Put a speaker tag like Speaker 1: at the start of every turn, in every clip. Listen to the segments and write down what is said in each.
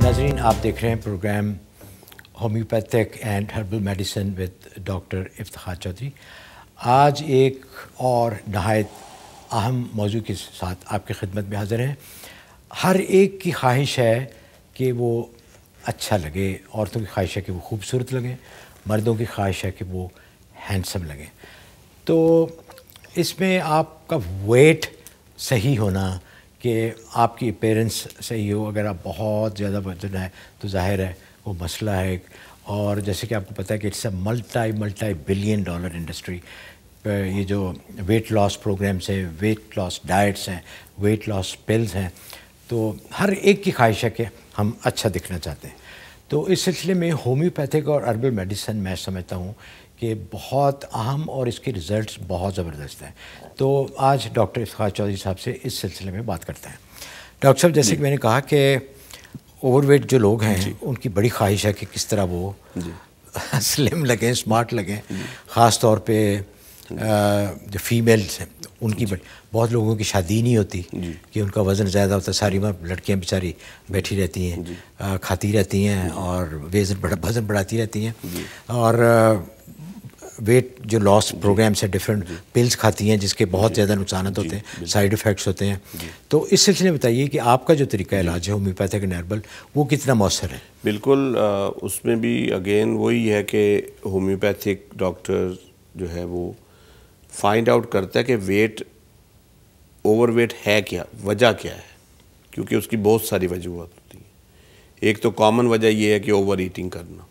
Speaker 1: नाजरीन, आप देख रहे हैं program homeopathic and herbal medicine with doctor Iftikhar Chaudhry. आज एक और नहायत अहम मौजू के साथ आपकी खिदमत में हाज़िर हैं। हर एक की ख्वाहिश है कि वो अच्छा लगे, औरतों की ख्वाहिश है कि वो खूबसूरत लगे, मर्दों की ख्वाहिश है कि वो हैंडसम लगे। तो इसमें आपका वेट सही होना, कि आपकी अपीयरेंस सही हो। अगर आप बहुत ज़्यादा वजन है तो जाहिर है वो मसला है। और जैसे कि आपको पता है कि it's a multi billion dollar industry. ये जो वेट लॉस प्रोग्राम्स हैं, वेट लॉस डाइट्स हैं, वेट लॉस पिल्स हैं, तो हर एक की ख्वाहिश है कि हम अच्छा दिखना चाहते हैं। तो इस सिलसिले में होम्योपैथिक और हर्बल मेडिसिन मैं समझता हूँ कि बहुत अहम और इसके रिज़ल्ट्स बहुत ज़बरदस्त हैं। तो आज डॉक्टर इफ्तिखार चौधरी साहब से इस सिलसिले में बात करते हैं। डॉक्टर साहब, जैसे कि मैंने कहा कि ओवरवेट जो लोग हैं उनकी बड़ी ख्वाहिश है कि किस तरह वो स्लिम लगें, स्मार्ट लगें। ख़ास तौर पे जो फीमेल्स हैं उनकी बहुत लोगों की शादी नहीं होती कि उनका वज़न ज़्यादा होता है। सारी उम्र लड़कियां बेचारी बैठी रहती हैं, खाती रहती हैं और वज़न बढ़ाती रहती हैं, और वेट जो लॉस प्रोग्राम्स है, डिफरेंट पिल्स खाती हैं जिसके बहुत ज़्यादा नुकसान होते हैं, साइड इफ़ेक्ट्स होते हैं। तो इस सिलसिले में बताइए कि आपका जो तरीका इलाज है होम्योपैथिक एंड हर्बल, वो कितना मौसर है?
Speaker 2: बिल्कुल, उसमें भी अगेन वही है कि होम्योपैथिक डॉक्टर जो है वो फाइंड आउट करता है कि वेट, ओवरवेट है क्या, वजह क्या है, क्योंकि उसकी बहुत सारी वजूहत होती हैं। एक तो कॉमन वजह ये है कि ओवर ईटिंग करना,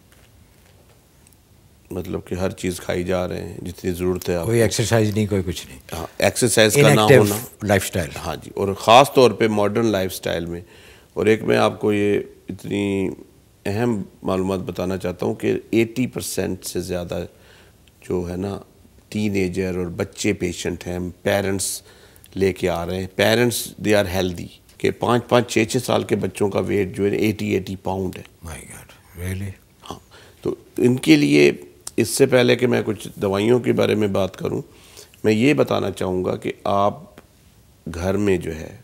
Speaker 2: मतलब कि हर चीज़ खाई जा रहे हैं जितनी ज़रूरत है।
Speaker 1: कोई एक्सरसाइज नहीं, कोई कुछ नहीं।
Speaker 2: हाँ, एक्सरसाइज का ना होना,
Speaker 1: लाइफस्टाइल।
Speaker 2: हाँ जी, और ख़ास तौर पे मॉडर्न लाइफस्टाइल में। और एक मैं आपको ये इतनी अहम मालूमात बताना चाहता हूँ कि 80% से ज़्यादा जो है ना टीनेजर और बच्चे पेशेंट हैं, पेरेंट्स लेके आ रहे हैं। पेरेंट्स दे आर हेल्दी कि 5-5, 6-6 साल के बच्चों का वेट जो है 80 पाउंड है।
Speaker 1: My God, really?
Speaker 2: हाँ, तो इनके लिए इससे पहले कि मैं कुछ दवाइयों के बारे में बात करूं, मैं ये बताना चाहूँगा कि आप घर में जो है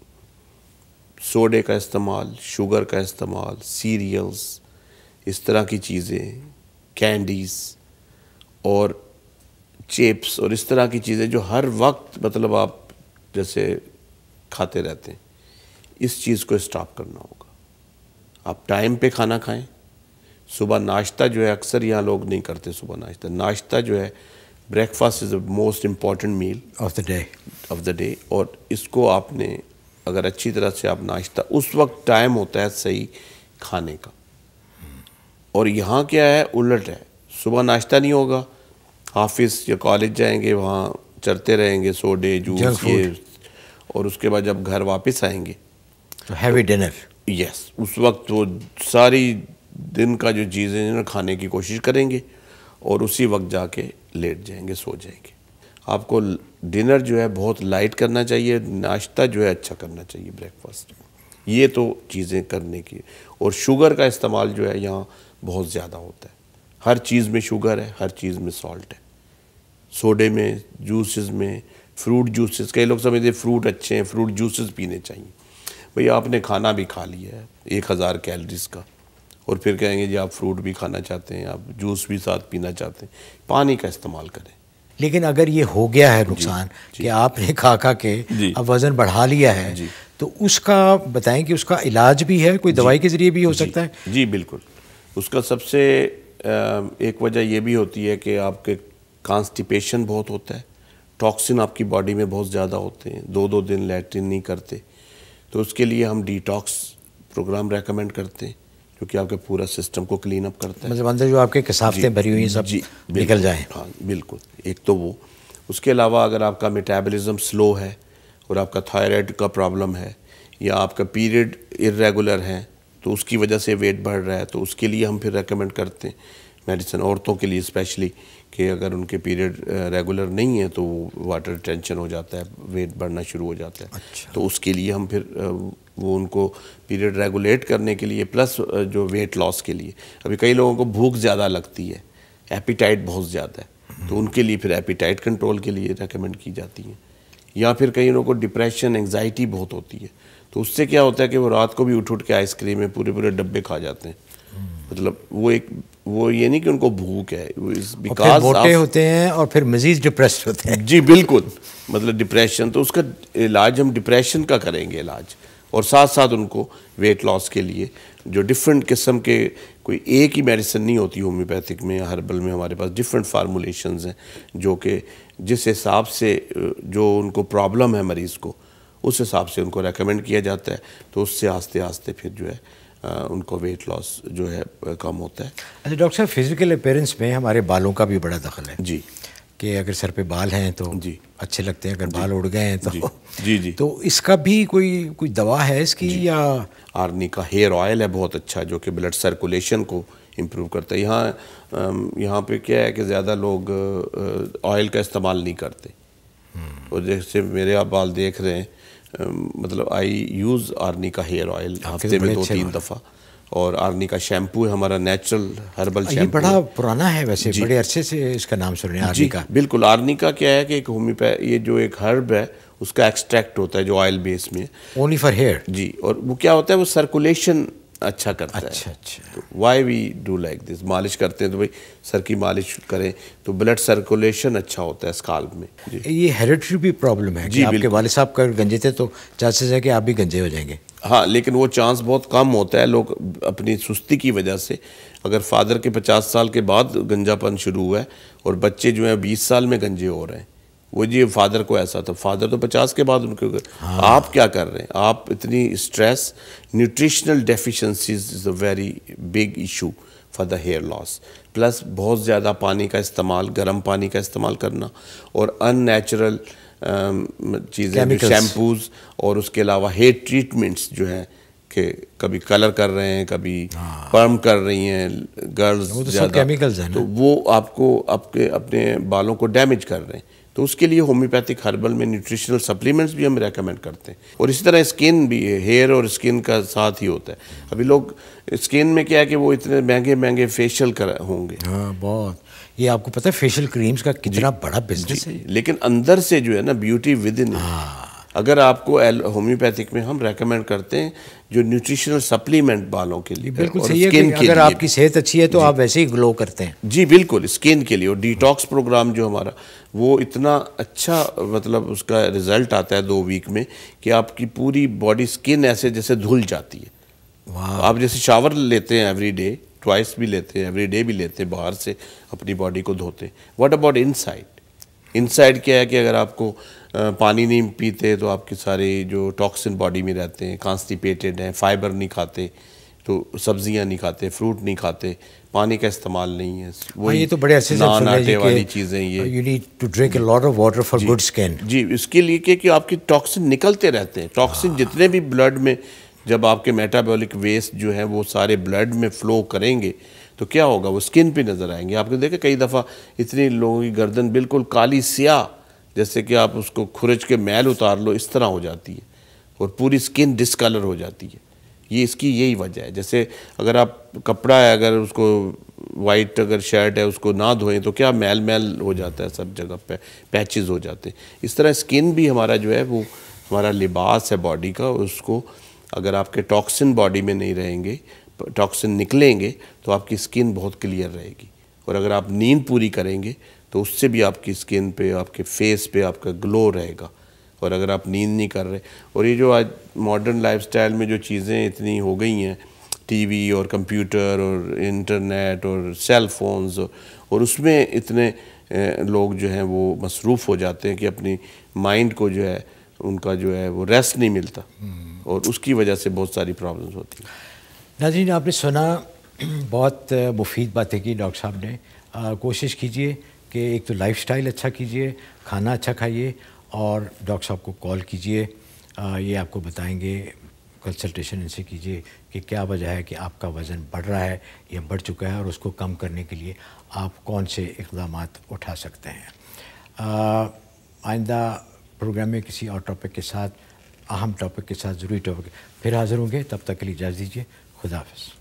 Speaker 2: सोडे का इस्तेमाल, शुगर का इस्तेमाल, सीरियल्स, इस तरह की चीज़ें, कैंडीज़ और चिप्स और इस तरह की चीज़ें जो हर वक्त मतलब आप जैसे खाते रहते हैं, इस चीज़ को स्टॉप करना होगा। आप टाइम पे खाना खाएं। सुबह नाश्ता जो है, अक्सर यहाँ लोग नहीं करते सुबह नाश्ता। नाश्ता जो है, breakfast is the most important meal
Speaker 1: of the day.
Speaker 2: और इसको आपने अगर अच्छी तरह से आप नाश्ता, उस वक्त टाइम होता है सही खाने का। और यहाँ क्या है, उलट है। सुबह नाश्ता नहीं होगा, ऑफिस या कॉलेज जाएंगे, वहाँ चरते रहेंगे सोडे, जूस, ये, और उसके बाद जब घर वापस आएंगे
Speaker 1: तो हैवी डिनर।
Speaker 2: यस, उस वक्त वो सारी दिन का जो चीज़ें ना खाने की कोशिश करेंगे और उसी वक्त जाके लेट जाएंगे, सो जाएंगे। आपको डिनर जो है बहुत लाइट करना चाहिए, नाश्ता जो है अच्छा करना चाहिए ब्रेकफास्ट। ये तो चीज़ें करने की। और शुगर का इस्तेमाल जो है यहाँ बहुत ज़्यादा होता है। हर चीज़ में शुगर है, हर चीज़ में सॉल्ट है। सोडे में, जूसेस में, फ्रूट जूसेस, कई लोग समझते हैं फ्रूट अच्छे हैं, फ्रूट जूसेस पीने चाहिए। भैया आपने खाना भी खा लिया है 1000 कैलोरीज का, और फिर कहेंगे जी आप फ्रूट भी खाना चाहते हैं, आप जूस भी साथ पीना चाहते हैं। पानी का इस्तेमाल करें।
Speaker 1: लेकिन अगर ये हो गया है नुकसान कि आपने खा के अब वज़न बढ़ा लिया है, तो उसका बताएं कि उसका इलाज भी है, कोई दवाई के ज़रिए भी हो सकता है?
Speaker 2: जी बिल्कुल। उसका सबसे एक वजह ये भी होती है कि आपके कॉन्स्टिपेशन बहुत होता है, टॉक्सिन आपकी बॉडी में बहुत ज़्यादा होते हैं, 2-2 दिन लैट्रिन नहीं करते। तो उसके लिए हम डिटॉक्स प्रोग्राम रेकमेंड करते हैं, क्योंकि आपके पूरा सिस्टम को क्लीन अप करता है।
Speaker 1: मतलब अंदर जो आपके कसावतें भरी हुई हैं सब निकल जाएं।
Speaker 2: हाँ बिल्कुल, एक तो वो। उसके अलावा अगर आपका मेटाबॉलिज्म स्लो है और आपका थायराइड का प्रॉब्लम है, या आपका पीरियड इर्रेगुलर है, तो उसकी वजह से वेट बढ़ रहा है, तो उसके लिए हम फिर रेकमेंड करते हैं मेडिसिन, औरतों के लिए स्पेशली, कि अगर उनके पीरियड रेगुलर नहीं है तो वाटर रिटेंशन हो जाता है, वेट बढ़ना शुरू हो जाता है।
Speaker 1: अच्छा।
Speaker 2: तो उसके लिए हम फिर वो उनको पीरियड रेगुलेट करने के लिए, प्लस जो वेट लॉस के लिए, अभी कई लोगों को भूख ज़्यादा लगती है, एपिटाइट बहुत ज़्यादा है, तो उनके लिए फिर एपिटाइट कंट्रोल के लिए रेकमेंड की जाती हैं یا پھر کئی لوگوں کو ڈپریشن انگزائٹی بہت ہوتی ہے، تو اس سے کیا ہوتا ہے کہ وہ رات کو بھی اٹھ کے آئس کریم میں پورے ڈبے کھا جاتے ہیں. مطلب وہ یہ نہیں کہ ان کو بھوک ہے،
Speaker 1: پھر موٹے ہوتے ہیں اور پھر مزید ڈپریسڈ ہوتے ہیں.
Speaker 2: جی بالکل، مطلب ڈپریشن، تو اس کا علاج ہم ڈپریشن کا کریں گے علاج، اور ساتھ ساتھ ان کو ویٹ لاس کے لیے جو ڈفرینٹ قسم کے، کوئی ایک ہی میڈیسن نہیں ہوتی ہومیوپیتھک میں، ہربل میں ہمارے پاس ڈفرینٹ فارمولیشنز ہیں جو کہ جس حساب سے جو ان کو پرابلم ہے مریض کو، اس حساب سے ان کو ریکمینڈ کیا جاتا ہے، تو اس سے آہستہ آہستہ پھر جو ہے ان کو ویٹ لاس جو ہے کم ہوتا ہے.
Speaker 1: اچھا ڈاکٹر صاحب، فزیکل اپیرنس میں ہمارے بالوں کا بھی بڑا دخل ہے.
Speaker 2: جی.
Speaker 1: کہ اگر سر پہ بال ہیں تو
Speaker 2: جی
Speaker 1: اچھے لگتے ہیں، اگر بال اڑ گئے ہیں تو
Speaker 2: جی
Speaker 1: تو اس کا بھی کوئی دوا ہے اس کی یا؟
Speaker 2: آرنیکا ہیئر آئل ہے بہت اچھا، جو کہ بلڈ سرکولیشن کو امپروو کرتا ہے. یہاں پہ کیا ہے کہ زیادہ لوگ آئل کا استعمال نہیں کرتے، اور جیسے میرے آپ بال دیکھ رہے ہیں، مطلب I use arnica hair oil ہفتے میں 2-3 دفعہ، اور آرنیکا شیمپو ہے ہمارا نیچرل ہربل شیمپو.
Speaker 1: یہ بڑا پرانا ہے ویسے، بڑے عرصے سے اس کا نام سن رہے ہیں آرنیکا.
Speaker 2: بالکل. آرنیکا کیا ہے کہ ایک یہ جو ایک ہرب ہے، اس کا ایکسٹریکٹ ہوتا ہے جو آئل بیس میں،
Speaker 1: اونلی فار ہیئر.
Speaker 2: جی، اور وہ کیا ہوتا ہے، وہ سرکولیشن اچھا کرتا ہے.
Speaker 1: اچھا.
Speaker 2: Why we do like this, مالش کرتے ہیں تو بھائی سر کی مالش کریں تو بلڈ سرکولیشن اچھا ہوتا ہے اسکالپ میں.
Speaker 1: یہ ہیریڈیٹری بھی پرابلم ہے کہ آپ کے والد صاحب کا گنجے تھے تو چانسز ہے کہ آپ بھی گنجے ہو جائیں گے.
Speaker 2: ہاں، لیکن وہ چانس بہت کم ہوتا ہے. لوگ اپنی سستی کی وجہ سے، اگر فادر کے 50 سال کے بعد گنجا پن شروع ہوا ہے اور بچے جو ہیں 20 سال میں گنجے ہو رہے ہیں، وہ جی فادر کو ایسا تھا، فادر تو 50 کے بعد ان کو. آپ کیا کر رہے ہیں؟ آپ اتنی stress, nutritional deficiencies is a very big issue for the hair loss. Plus بہت زیادہ پانی کا استعمال، گرم پانی کا استعمال کرنا، اور ان نیچرل چیزیں، شیمپوز، اور اس کے علاوہ ہیئر ٹریٹمنٹس جو ہیں کہ کبھی کلر کر رہے ہیں، کبھی پرم کر رہی ہیں گرلز زیادہ، تو وہ آپ کو اپنے بالوں کو ڈیمیج کر رہے ہیں. تو اس کے لیے ہومیوپیتھک ہربل میں نیوٹریشنل سپلیمنٹس بھی ہم ریکمینڈ کرتے ہیں. اور اسی طرح اسکن بھی ہے، ہیئر اور اسکن کا ساتھ ہی ہوتا ہے. ابھی لوگ اسکن میں کیا ہے کہ وہ اتنے مہنگے فیشیل ہوں گے.
Speaker 1: ہاں بہت. یہ آپ کو پتہ ہے فیشیل کریمز کا کتنا بڑا بزنس ہے.
Speaker 2: لیکن اندر سے جو ہے نا بیوٹی ود ان. اگر آپ کو ہومیوپیتھک میں ہم ریکمینڈ کرتے ہیں جو نیوٹریشنل سپلیمنٹ بالوں کے لیے.
Speaker 1: بالکل صحیح ہے کہ اگر آپ کی صحت اچھی ہے تو آپ ویسے ہی گلو کرتے ہیں.
Speaker 2: جی بالکل، اسکن کے لیے. اور ڈیٹاکس پروگرام جو ہمارا، وہ اتنا اچھا مطلب اس کا رزلٹ آتا ہے 2 ویک میں کہ آپ کی پوری باڈی اسکن ایسے جیسے دھل جاتی ہے. آپ جیسے شاور لیتے ہیں ایوری ڈے، ٹوائس بھی لیتے ہیں، ایوری ڈے بھی لیتے ہیں، باہر سے اپنی باڈی کو دھوتے ہیں. واٹ اباؤٹ انسائڈ کیا ہے کہ اگر آپ کو پانی نہیں پیتے تو آپ کے سارے جو ٹاکسن باڈی میں رہتے ہیں، کانسٹیپیٹڈ ہیں، فائبر نہیں کھاتے، تو سبزیاں نہیں کھاتے، فروٹ نہیں کھاتے، پانی کا استعمال نہیں ہے.
Speaker 1: یہ تو بڑے اچھے سے
Speaker 2: نان آٹے والی چیزیں، یہ
Speaker 1: you need to drink a lot of water for good skin.
Speaker 2: جی، اس کے لیے کہ آپ کی ٹاکسن نکلتے رہتے ہیں. ٹاکسن جتنے بھی بلڈ میں، جب آپ کے میٹابولک ویسٹ جو ہیں وہ سارے بلڈ میں فلو کریں گے تو کیا ہوگا، وہ اسکن پہ نظر آئیں گے. آپ نے دیکھا کئی دفعہ اتنی لوگوں کی گردن بالکل کالی سیاہ، جیسے کہ آپ اس کو کھرچ کے میل اتار لو اس طرح ہو جاتی ہے، اور پوری اسکن ڈسکلر ہو جاتی ہے. یہ اس کی یہی وجہ ہے. جیسے اگر آپ کپڑا ہے، اگر اس کو وائٹ اگر شرٹ ہے، اس کو نہ دھوئیں تو کیا میل ہو جاتا ہے، سب جگہ پہ پیچز ہو جاتے ہیں. اس طرح اسکن بھی ہمارا جو ہے وہ ہمارا لباس ہے باڈی کا. اس کو اگر آپ کے ٹاکسن باڈی میں نہیں رہیں گے، ٹاکسن نکلیں گے تو آپ کی اسکن بہت کلیئر رہے گی. اور اگر آپ نیند پوری کریں گے تو اس سے بھی آپ کی اسکن پہ، آپ کے فیس پہ آپ کا گلو رہے گا. اور اگر آپ نیند نہیں کر رہے، اور یہ جو آج ماڈرن لائف سٹائل میں جو چیزیں اتنی ہو گئی ہیں، ٹی وی اور کمپیوٹر اور انٹرنیٹ اور سیل فونز، اور اس میں اتنے لوگ جو ہیں وہ مصروف ہو جاتے ہیں کہ اپنی مائنڈ کو جو ہے ان کا جو ہے وہ ریسٹ نہیں ملتا، اور اس کی وجہ سے بہت ساری پرابلمز ہوتی ہیں.
Speaker 1: ناظرین، آپ نے سنا، بہت مفید باتیں کی ڈاکٹر صاحب نے. کوشش کیجئے کہ ایک تو لائف سٹائل اچھا کیجئے، کھانا اچھا کھائیے، اور ڈاکٹر صاحب کو کال کیجئے. یہ آپ کو بتائیں گے، کنسلٹیشن ان سے کیجئے کہ کیا وجہ ہے کہ آپ کا وزن بڑھ رہا ہے یا بڑھ چکا ہے، اور اس کو کم کرنے کے لیے آپ کون سے اقدامات اٹھا سکتے ہیں. آئندہ پروگرام میں کسی اور ٹاپک کے ساتھ، اہم ٹاپک کے ساتھ، ضروری ٹاپک پھر حاضر ہوں گے. تب تک کے لیے اجازت دیجیے. خدا حافظ.